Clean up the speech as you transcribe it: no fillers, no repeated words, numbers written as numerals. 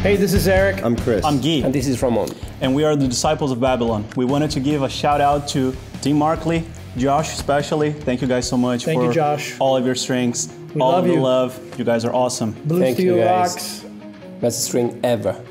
Hey, this is Eric. I'm Chris. I'm Guy. And this is Ramon. And we are the Disciples of Babylon. We wanted to give a shout out to Dean Markley, Josh especially. Thank you guys so much for all of your strings, all of the love. You guys are awesome. Blue Thank Steel you guys. rocks. Best string ever.